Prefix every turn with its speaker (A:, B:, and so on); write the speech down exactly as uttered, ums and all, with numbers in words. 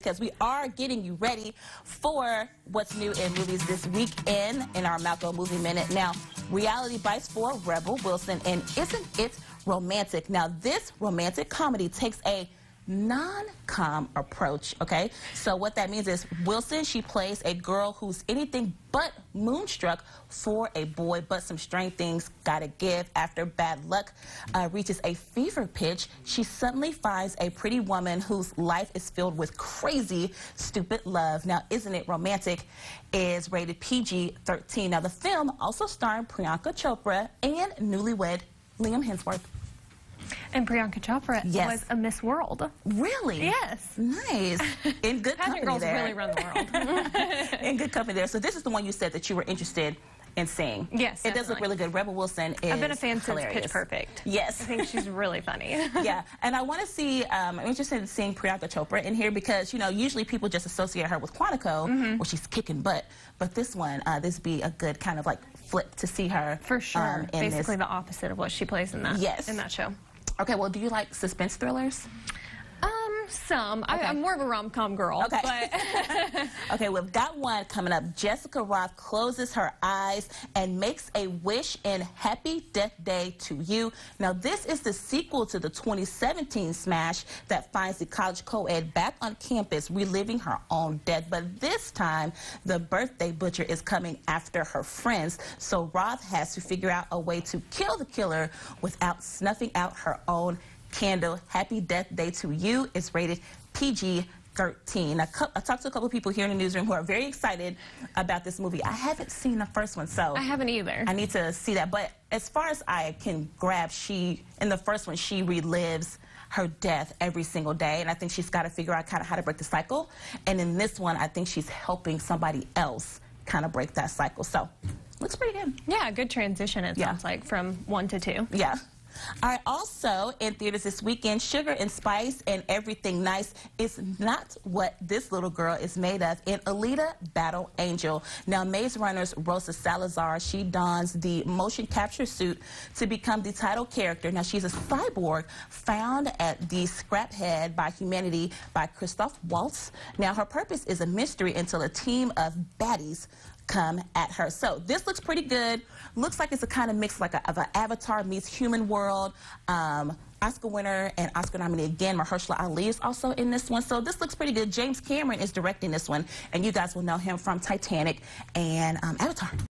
A: because we are getting you ready for what's new in movies this weekend in our Malco Movie Minute. Now, Reality Bites for Rebel Wilson, and isn't it romantic? Now, this romantic comedy takes a non-com approach, okay? So what that means is Wilson, she plays a girl who's anything but moonstruck for a boy, but some strange things gotta give. After bad luck uh, reaches a fever pitch, she suddenly finds a pretty woman whose life is filled with crazy, stupid love. Now, isn't it romantic? Is rated P G thirteen. Now, the film also starring Priyanka Chopra and newlywed Liam Hemsworth.
B: And Priyanka Chopra
A: yes.
B: was a Miss World.
A: Really?
B: Yes.
A: Nice. In good company
B: girls
A: there.
B: really run the world.
A: In good company there. So this is the one you said that you were interested in seeing.
B: Yes,
A: It does look really good. Rebel Wilson is
B: I've been a fan
A: hilarious.
B: since Pitch Perfect.
A: Yes.
B: I think she's really funny.
A: Yeah, and I want to see, um, I'm interested in seeing Priyanka Chopra in here because, you know, usually people just associate her with Quantico, mm-hmm. where she's kicking butt. But this one, uh, this be a good kind of like flip to see her.
B: For sure.
A: Um, in
B: Basically
A: this.
B: the opposite of what she plays in that,
A: yes.
B: in that show.
A: Okay, well, do you like suspense thrillers?
B: Um, some. Okay. I, I'm more of a rom-com girl.
A: Okay.
B: But
A: okay, we've got one coming up. Jessica Roth closes her eyes and makes a wish in Happy Death Day to You. Now, this is the sequel to the twenty seventeen smash that finds the college co-ed back on campus reliving her own death. But this time, the birthday butcher is coming after her friends. So Roth has to figure out a way to kill the killer without snuffing out her own candle. Happy Death Day to You is rated P G thirteen. I, I talked to a couple of people here in the newsroom who are very excited about this movie. I haven't seen the first one, so
B: I haven't either.
A: I need to see that. But as far as I can grab, she in the first one she relives her death every single day, and I think she's got to figure out kind of how to break the cycle. And in this one, I think she's helping somebody else kind of break that cycle. So looks pretty good.
B: Yeah, good transition. It
A: yeah.
B: sounds like from one to two.
A: Yeah. All right, also in theaters this weekend, Sugar and Spice and Everything Nice is not what this little girl is made of in Alita Battle Angel. Now, Maze Runner's Rosa Salazar, she dons the motion capture suit to become the title character. Now, she's a cyborg found at the Scraphead by Humanity by Christoph Waltz. Now, her purpose is a mystery until a team of baddies come at her. So this looks pretty good. Looks like it's a kind of mix like a, of an Avatar meets Human World. Um, Oscar winner and Oscar nominee again, Mahershala Ali is also in this one. So this looks pretty good. James Cameron is directing this one, and you guys will know him from Titanic and um, Avatar.